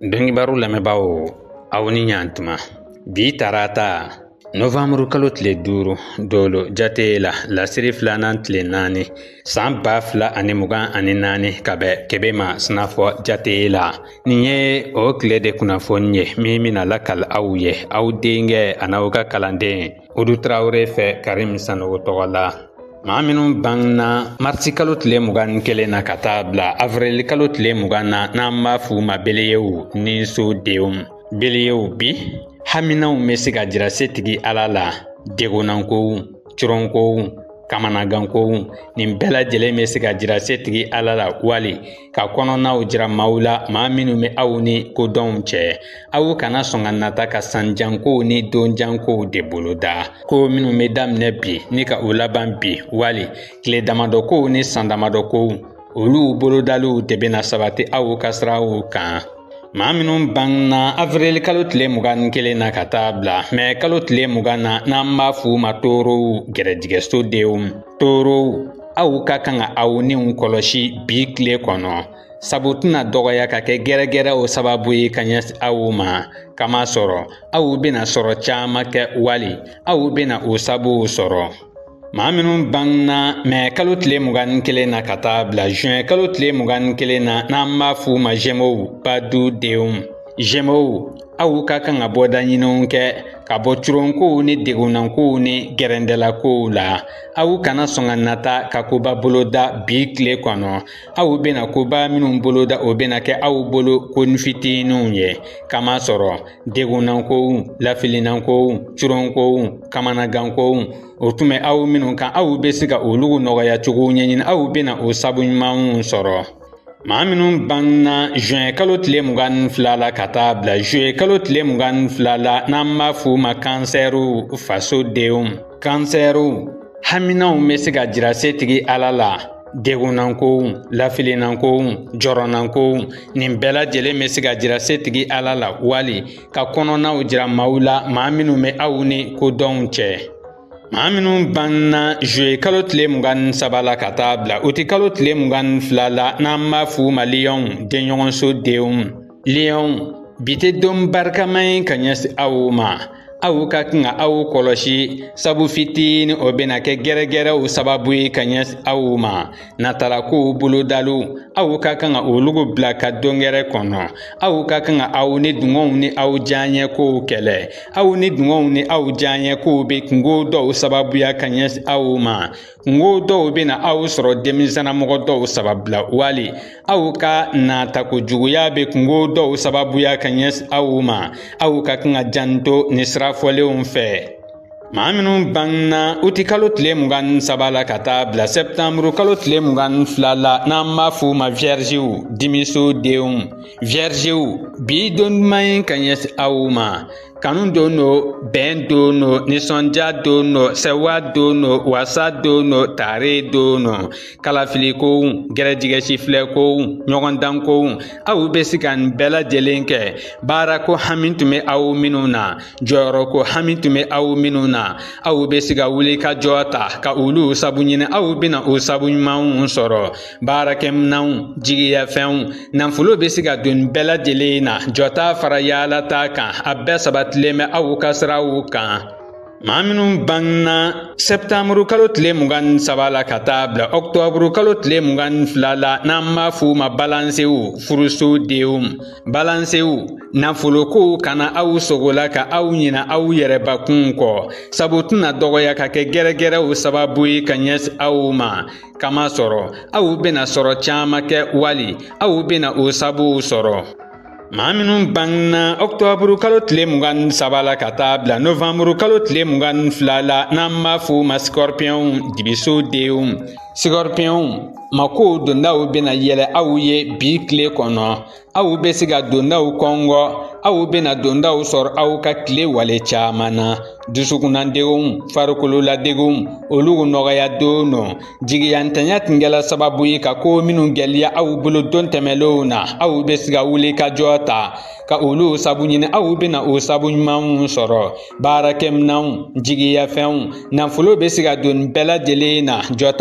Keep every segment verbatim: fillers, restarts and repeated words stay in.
Dɔnnibaru lamɛnbaaw aw ni ɲantuma bi tarata novambre kalo tile duuru dolo jate la lasiri filanan tile naani san ba fila ani mugan ani naani ka bɛ kɛbɛ ma sinafɔ jate la. Nin ye o tile de kunnafoni ye min mina lakali aw ye aw denkɛ a n'aw ka kalanden Udu Tarawele fɛ Karim Sanogo tɔgɔ la. Maa minnu bangna marisi kalo tile mugan ni kelen na ka taa bila avril kalo tile mugan na n'an b'a f'u ma beleyew ni sodenw. Beleyew bi haminaw bɛ se ka jira setigi Ala la, degunankow, coronkow, kamanagankow, nin bɛɛ lajɛlen bɛ se ka jira setigi Ala la wali ka kɔnɔnaw jira maaw la maa minnu bɛ aw ni kodɔnw cɛ. Aw kana sɔn ka nata ka sanjankow ni donjankow de boloda. Ko minnu bɛ daminɛ bi ni ka o laban bi wali tile damadɔkow ni san damadɔkow olu bolodaliw de bɛna sabati aw ka siraw kan. Maa minnu bangna avril kalo tile mugan ni kelen na ka taa bila mɛ kalo tile mugan na n'an b'a f'u ma toorow gɛrɛjigɛso denw. Toorow aw ka kan ka aw niw kɔlɔsi bi tile kɔnɔ. Sabu tɛna dɔgɔya ka kɛ gɛrɛgɛrɛw sababu ye ka ɲɛsin aw ma. Kama sɔrɔ aw bɛna sɔrɔ caman kɛ wali aw bɛna o sabuw sɔrɔ. Maa minnu bangna mɛ kalo tile mugan ni kelen na ka taa bila juin kalo tile mugan ni kelen na n'an b'a f'u ma Gémeaux badu denw. Gémeaux aw ka kan ka bɔda ɲiniw kɛ ka bɔ coronkow ni degunankow ni gɛrɛndɛlakow la. Aw kana sɔn ka nata ka koba boloda bi tile kɔnɔ. Aw bɛna koba minnu boloda o bɛna kɛ aw bolo koni fitininw ye. Kama sɔrɔ degunankow, lafilinankow, coronkow, kamanagankow o tun bɛ aw minnu kan aw bɛ se ka olu nɔgɔya cogo ɲɛɲini aw bɛna o sabu ɲumanw sɔrɔ. Maa minnu bangna juin kalo tile mugan ni fila la ka taa bila juillet kalo tile mugan ni fila la n'an b'a f'u ma kansɛriw fasodenw. Kansɛriw haminaw bɛ se ka jira setigi Ala la, degunankow, lafilinankow, jɔrɔnankow nin bɛɛ lajɛlen bɛ se ka jira setigi Ala la wali ka kɔnɔnaw jira maaw la maa minnu bɛ aw ni kodɔnw cɛ. Maa minnu bangna juillet kalo tile mugan ni saba la ka taa bila août kalo tile mugan ni fila la n'an b'a f'u ma Lion denɲɔgɔnso denw. Lion bi tɛ don barikama ye ka ɲɛsin aw ma. Aw ka kan ka aw kɔlɔsi sabu fitini o bɛna kɛ gɛrɛgɛrɛw sababu ye ka ɲɛsin aw ma. Natalakow bolodaliw aw ka kan ka olu bila ka dongɛrɛ kɔnɔ. Aw ka kan ka aw ni dungɔnw ni aw diyaɲɛkow kɛlɛ. Aw ni dungɔnw ni aw diyaɲɛkow bɛ kungo dɔw sababuya ka ɲɛsin aw ma. Kungo dɔw bɛna aw sɔrɔ denmisɛnninamɔgɔ dɔw sababila wali aw ka natakojuguya bɛ kungo dɔw sababuya ka ɲɛsin aw ma. Aw ka kan ka janto ni sira fɔlenw fɛ. Maa minnu bangna août kalo tile mugan ni saba la ka taa bila septembre kalo tile mugan ni fila la n'an b'a f'u ma viergew dimiso denw. Viergew bi don duman ye ka ɲɛsin aw ma. Kanu don no, bɛn don no, nisɔndiya don no, sɛwa don no, wasa don no, tare don no, kalafilikow, gɛrɛjigɛsifilɛkow, ɲɔgɔndankow aw bɛ se ka nin bɛɛ lajɛlen kɛ. Baarako hami tun bɛ aw minnu na, jɔyɔrɔko hami tun bɛ aw minnu na. Aw bɛ se ka wuli ka jɔ ta ka olu sabu ɲini aw bɛna o sabu ɲumanw sɔrɔ. Baarakɛminanw, jigiyafɛnw, nafolo bɛ se ka don nin bɛɛ lajɛlen na. Jɔta fara yaala ta kan a bɛɛ sabatilen bɛ aw ka siraw kan. Maa minnu bangna septembre kalo tile mugan ni saba la ka taa bila octobre kalo tile mugan ni fila la n'an b'a f'u ma balansew furuso denw. Balansew nafolokow kana aw sogola ka aw ɲina aw yɛrɛbakun kɔ. Sabu tɛna dɔgɔya ka kɛ gɛrɛgɛrɛw sababu ye ka ɲɛsin aw ma. Kama sɔrɔ aw bɛna sɔrɔ caman kɛ wali aw bɛna o sabuw sɔrɔ. Maa minnu bangna octobre kalo tile mugan ni saba la ka taa bila novembre kalo tile mugan ni fila la n'an b'a f'u ma scorpion dibiso denw. Scorpion makow dondaw bɛna yɛlɛ aw ye bi tile kɔnɔ. Aw bɛ se ka dondaw kɔngɔ. Aw bɛna dondaw sɔrɔ aw ka tile wale caman na. Dusukunnadegunw, farikololadegunw olu nɔgɔya don no. Jigiyantanya tun kɛla sababu ye ka ko minnu gɛlɛya aw bolo don tɛmɛlenw na. Aw bɛ se ka wuli ka jɔ ta ka olu sabu ɲini aw bɛna o sabu ɲumanw sɔrɔ. Baarakɛminanw, jigiyafɛnw, nafolo bɛ se ka don nin bɛɛ lajɛlen na. Jɔta fara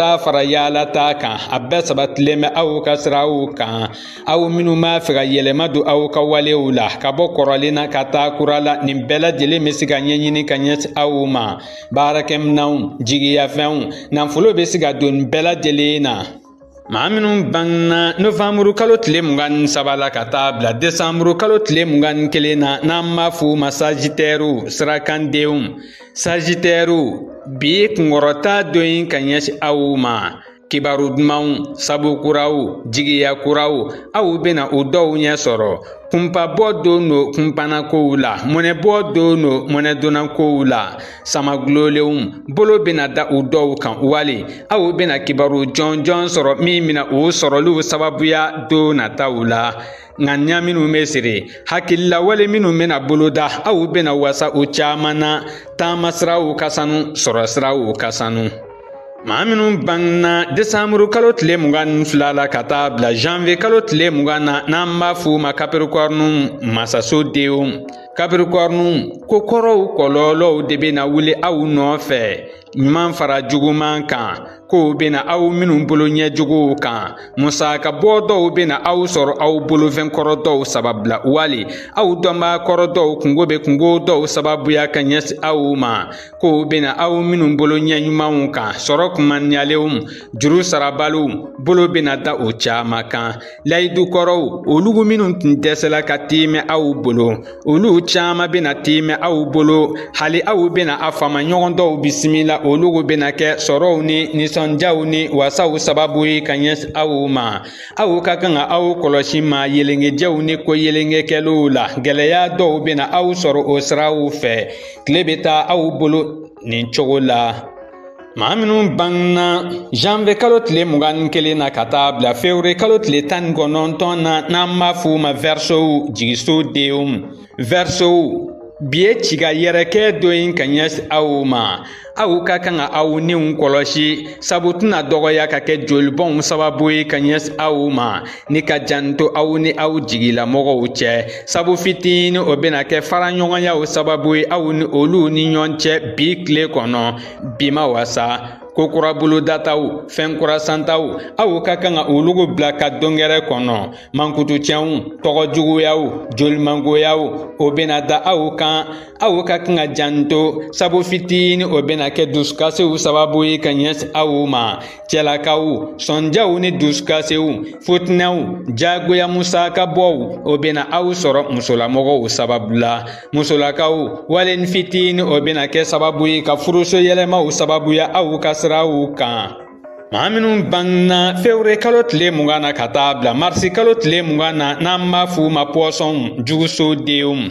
ka yaala taa kan a bɛɛ sabatilen bɛ aw ka siraw kan aw minnu b'a fɛ ka yɛlɛma don aw ka walew la ka bɔ kɔrɔlen na ka taa kura la nin bɛɛ lajɛlen bɛ se ka ɲɛɲini ka ɲɛsin aw ma baarakɛminɛnw jigiyafɛnw nafolo bɛ se ka don nin bɛɛ lajɛlen na. maa minnu bangena novanburu kalo tile mugan ni saba la ka taa bila desanburu kalo tile mugan ni kelen na n'an b'a f'u ma sagitɛriw sirakandenw sagitɛriw bi ye kunkɔrɔta dɔ in ka ɲɛsin aw ma kibaru dumanw sabu kuraw jigiya kuraw aw bɛna o dɔw ɲɛ sɔrɔ kunpabɔ don no kunpanakow la mɔnɛbɔ don no mɔnɛdonnakow la samagulolenw bolo bɛna da o dɔw kan wali aw bɛna kibaru jɔn jɔn sɔrɔ min bɛna o sɔrɔliw sababuya don nataw la ŋaniya minnu bɛ siri hakililawale minnu bɛna boloda aw bɛna wasa o caman na taama siraw ka sanu sɔrɔ siraw ka sanu. maa minnu bangena desanburu kalo tile mugan ni fila la ka taa bila janvier kalo tile mugan na n'an b'a f'u ma capricorne masasodenw capricorne ko kɔrɔw kɔlɔlɔw de bɛna wuli aw nɔfɛ ɲuman fara juguman kan kow bɛna aw minnu bolo ɲɛjuguw kan musaka bɔ dɔw bɛna aw sɔrɔ aw bolofɛn kɔrɔ dɔw sababila wali aw dɔnbaa kɔrɔ dɔw kungo bɛ kungo dɔw sababuya ka ɲɛsin aw ma kow bɛna aw minnu bolo ɲɛɲumanw kan sɔrɔ kumaniyalew juru sarabaliw bolo bɛna da o caman kan layidu kɔrɔw olugu minnu tun dɛsɛla ka tiimɛ aw bolo olu caman bɛna tiimɛ aw bolo hali aw bɛna a fama ɲɔgɔn dɔw bisimila olugu bɛna kɛ sɔrɔw ni nisɔndiyaw ni wasaw sababu ye ka ɲɛsin aw ma aw ka kan ka aw kɔlɔsi maa yelengejɛw ni ko yelengekɛliw la gɛlɛya dɔw bɛna aw sɔrɔ o siraw fɛ tile bɛ taa aw bolo nin cogo la. maa minnu bangena janvier kalo tile mugan ni kelen na ka taa bila février kalo tile tan ni kɔnɔntɔn na n'an b'a f'u ma verseau jigisodenw verseau bi ye ciga yɛrɛkɛ dɔ in ka ɲɛsin aw ma aw ka kan ka aw niw kɔlɔsi sabu tɛna dɔgɔya ka kɛ jolibɔnw sababu ye ka ɲɛsin aw ma ni ka janto aw ni aw jigilamɔgɔw cɛ sabu fitini o bɛna kɛ faraɲɔgɔnyaw sababu ye aw ni olu ni ɲɔgɔn cɛ bi tile kɔnɔ bi ma wasa kokura bolo dataw fɛn kura santaw aw ka kan ka olugu bila ka dongɛrɛ kɔnɔ mankutucɛnw tɔgɔ juguyaw jolimangoyaw o bɛna da aw kan aw ka kan ka janto sabu fitini o bɛna kɛ dusukasiw sababu ye ka ɲɛsin aw ma cɛlakaw sɔnjaw ni dusukasiw futinɛw jagoya musaka bɔw o bɛna aw sɔrɔ musolamɔgɔw sababu la musolakaw wale ni fitini o bɛna kɛ sababu ye ka furuso yɛlɛmaw sababuya aw ka siraw kan. maa minnu bangena février kalo tile mugan na ka taa bila marsi kalo tile mugan na n'an b'a f'u ma pɔsɔnw jugusodenw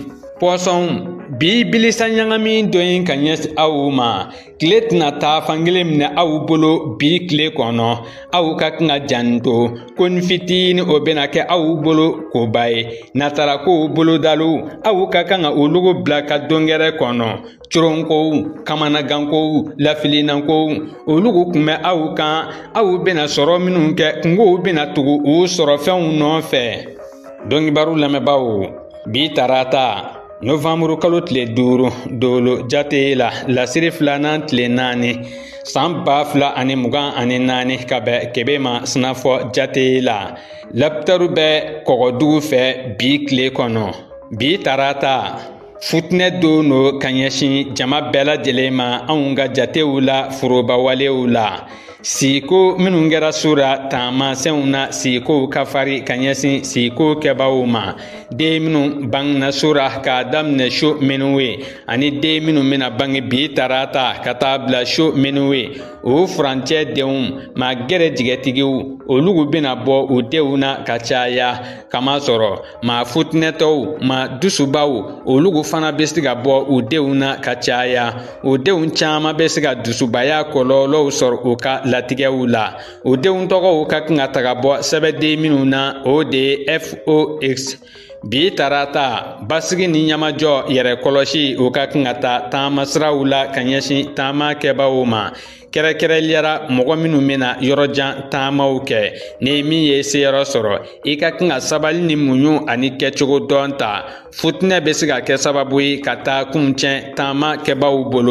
pɔsɔnw bi bilisa ɲagami dɔ in ka ɲɛsin aw ma tile tɛna taa fankelen minɛ aw bolo bi tile kɔnɔ aw ka kan ka janto ko ni fitini o bɛna kɛ aw bolo koba ye natarakow bolodaliw aw ka kan ka olugu bila ka dongɛrɛ kɔnɔ coronkow kamanagankow lafilinankow olugu kun bɛ aw kan aw bɛna sɔrɔ minnu kɛ kungow bɛna tugu o sɔrɔ fɛnw nɔfɛ. dɔnkibaru lamɛnbaaw bi tarata novamburu kalo tile duuru dolo jate la lasiri filanan tile naani san ba fila ani mugan ani naani ka bɛn kɛmɛ ma sinafɔ jate la lapitaru bɛ kɔgɔdugu fɛ bi tile kɔnɔ bi tarata futinɛ don no ka ɲɛsin jama bɛɛ lajɛlen ma anw ka jatew la forobawalew la siko minnu kɛra sura taamasɛnw na sikow ka fari ka ɲɛsin siko kɛbaaw ma den minnu bangena sura k'a daminɛ so minnu ye ani den minnu bɛna bange bi tarata ka taa bila so minnu ye o furancɛ denw maa gɛrɛ jigɛtigiw olugu bɛna bɔ o denw na ka caya kamasɔrɔ maa futinɛtɔw maa dusubaw olugu fana bɛ se ka bɔ o denw na ka caya o denw caman bɛ se ka dusubaya kɔlɔlɔw sɔrɔ o ka latigɛw la o denw tɔgɔw ka kan ka taga bɔ sɛbɛden minnu na o de ye F O X bi tarata basigi ni ɲamajɔ yɛrɛ kɔlɔsi o ka kan ka taa taama siraw la ka ɲɛsin taama kɛbaaw ma kɛrɛkɛrɛnliyara mɔgɔ minnu bɛna yɔrɔjan taamaw kɛ ni min ye seyɔrɔ sɔrɔ i ka kan ka sabali ni muɲu ani kɛcogo dɔn ta futinɛ bɛ se ka kɛ sababu ye ka taa kun cɛn taama kɛbaaw bolo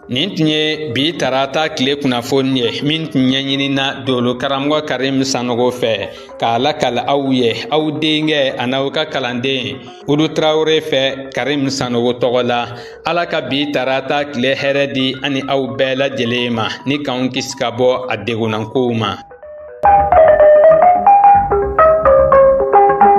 nin tun ye bi tarata tile kunnafoni ye min tun ɲɛɲinina dolo karamɔgɔ karim sanogo fɛ k'a lakali aw ye aw denkɛ a n'aw ka kalanden Udu Traore fɛ Karim Sanogo tɔgɔ la. Ala ka bi tarata tile hɛrɛ di ani aw bɛɛ lajɛlen ma ni k'anw kisi ka bɔ a degunankow ma.